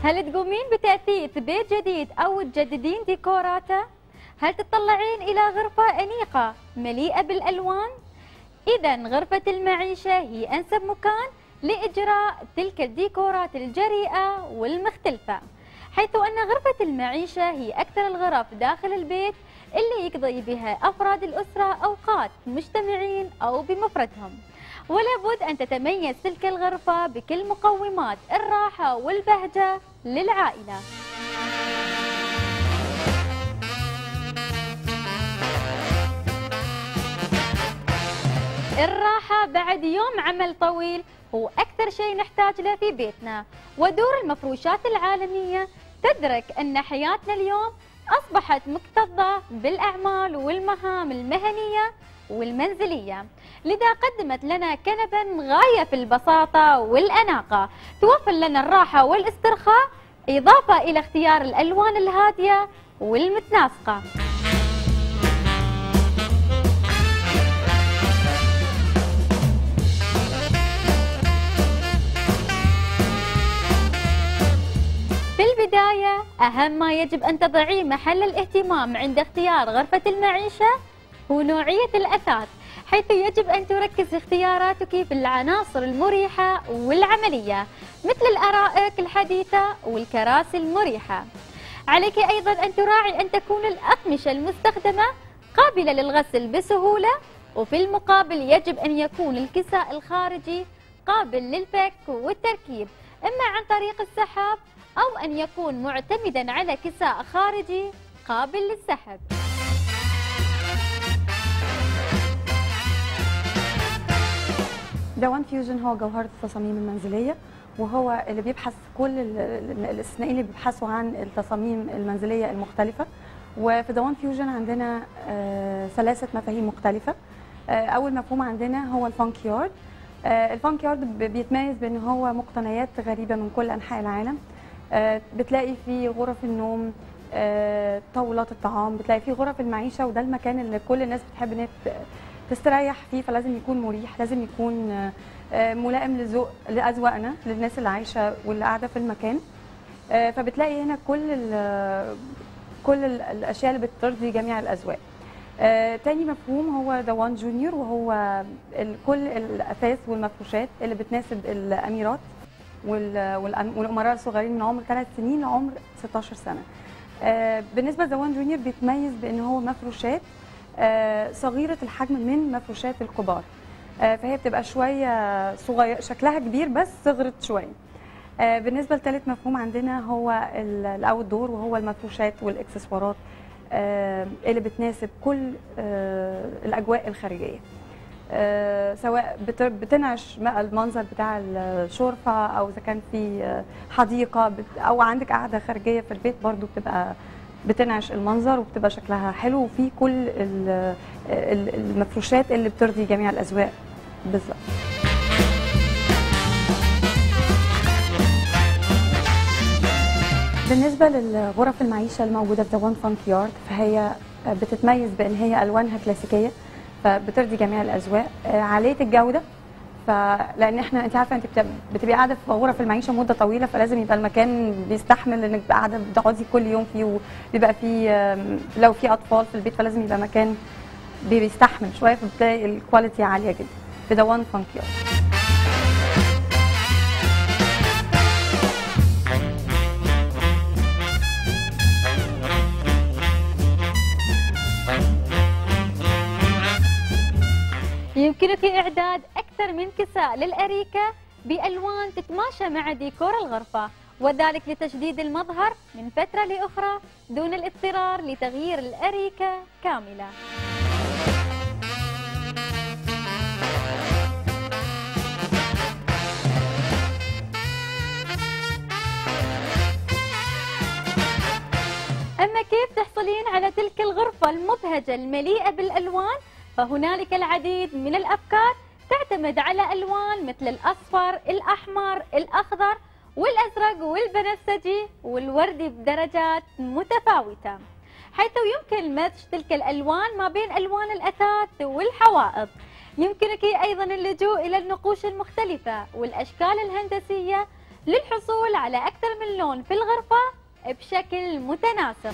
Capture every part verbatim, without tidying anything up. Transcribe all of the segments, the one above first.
هل تقومين بتأثيث بيت جديد أو تجددين ديكوراته؟ هل تطلعين إلى غرفة أنيقة مليئة بالألوان؟ إذا غرفة المعيشة هي أنسب مكان لإجراء تلك الديكورات الجريئة والمختلفة، حيث أن غرفة المعيشة هي أكثر الغرف داخل البيت اللي يقضي بها أفراد الأسرة أوقات مجتمعين أو بمفردهم، ولا بد أن تتميز تلك الغرفة بكل مقومات الراحة والبهجة للعائلة. الراحة بعد يوم عمل طويل هو أكثر شيء نحتاج له في بيتنا، ودور المفروشات العالمية تدرك أن حياتنا اليوم أصبحت مكتظة بالأعمال والمهام المهنية والمنزلية، لذا قدمت لنا كنبا غاية في البساطة والأناقة توفر لنا الراحة والاسترخاء، إضافة إلى اختيار الألوان الهادية والمتناسقة. في البداية أهم ما يجب أن تضعيه محل الاهتمام عند اختيار غرفة المعيشة هو نوعية الأثاث، حيث يجب أن تركز في اختياراتك في العناصر المريحة والعملية مثل الأرائك الحديثة والكراسي المريحة. عليك أيضا أن تراعي أن تكون الأقمشة المستخدمة قابلة للغسل بسهولة، وفي المقابل يجب أن يكون الكساء الخارجي قابل للفك والتركيب إما عن طريق السحاب أو أن يكون معتمدا على كساء خارجي قابل للسحب. ده وان فيوجن هو جوهرة التصاميم المنزلية، وهو اللي بيبحث كل الاستثنائيين اللي بيبحثوا عن التصاميم المنزلية المختلفة. وفي ده وان فيوجن عندنا آه ثلاثة مفاهيم مختلفة. آه أول مفهوم عندنا هو الفانك يارد. آه الفانك يارد بيتميز بأن هو مقتنيات غريبة من كل أنحاء العالم. آه بتلاقي فيه غرف النوم، آه طاولات الطعام، بتلاقي فيه غرف المعيشة، وده المكان اللي كل الناس بتحب ان تستريح فيه، فلازم يكون مريح، لازم يكون آه ملائم لذوق لأذواقنا، للناس اللي عايشة واللي قاعدة في المكان. آه فبتلاقي هنا كل كل الأشياء اللي بترضي جميع الأذواق. آه تاني مفهوم هو ذا وان جونيور، وهو كل الأثاث والمفروشات اللي بتناسب الأميرات والأمراء الصغيرين من عمر ثلاث سنين لعمر ستاشر سنة. آه بالنسبة لذا وان جونيور بيتميز بأن هو مفروشات آه صغيرة الحجم من مفروشات الكبار، آه فهي بتبقى شوية صغير، شكلها كبير بس صغرت شوية. آه بالنسبة لثالث مفهوم عندنا هو الأوت دور، وهو المفروشات والإكسسوارات آه اللي بتناسب كل آه الأجواء الخارجية، آه سواء بتنعش المنظر بتاع الشرفة، أو إذا كان في حديقة أو عندك قاعدة خارجية في البيت، برضو بتبقى بتنعش المنظر وبتبقى شكلها حلو، وفي كل المفروشات اللي بترضي جميع الأذواق بالظبط. بالنسبة للغرف المعيشة الموجودة في ذا وان فانك يارد، فهي بتتميز بأن هي ألوانها كلاسيكية، فبترضي جميع الأذواق، عالية الجودة، فلان احنا انت عارفه انت بتبقي قاعده في غرف المعيشه مده طويله، فلازم يبقى المكان بيستحمل انك قاعده بتقعدي كل يوم فيه، وبيبقى فيه لو في اطفال في البيت فلازم يبقى مكان بيستحمل شويه، فبتلاقي الكواليتي عاليه جدا في ذا وان فانك يارد. يمكنك إعداد أكثر من كساء للأريكة بألوان تتماشى مع ديكور الغرفة، وذلك لتجديد المظهر من فترة لأخرى دون الاضطرار لتغيير الأريكة كاملة. أما كيف تحصلين على تلك الغرفة المبهجة المليئة بالألوان؟ فهنالك العديد من الأفكار تعتمد على ألوان مثل الأصفر، الأحمر، الأخضر والأزرق والبنفسجي والوردي بدرجات متفاوتة، حيث يمكن مزج تلك الألوان ما بين ألوان الأثاث والحوائط. يمكنك أيضا اللجوء إلى النقوش المختلفة والأشكال الهندسية للحصول على أكثر من لون في الغرفة بشكل متناسق.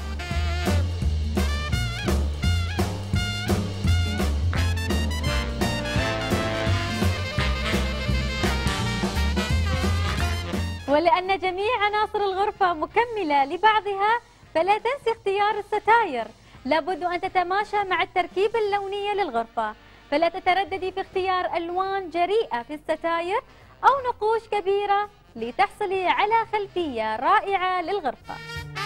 ولأن جميع عناصر الغرفة مكملة لبعضها فلا تنسي اختيار الستاير، لابد أن تتماشى مع التركيبة اللونية للغرفة، فلا تترددي في اختيار ألوان جريئة في الستاير أو نقوش كبيرة لتحصلي على خلفية رائعة للغرفة.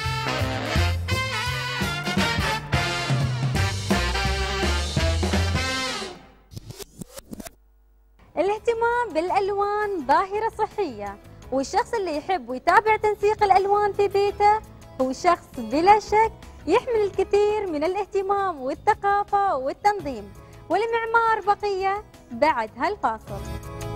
الاهتمام بالألوان ظاهرة صحية، والشخص اللي يحب ويتابع تنسيق الألوان في بيته هو شخص بلا شك يحمل الكثير من الاهتمام والثقافة والتنظيم، والمعمار بقية بعد هالفاصل.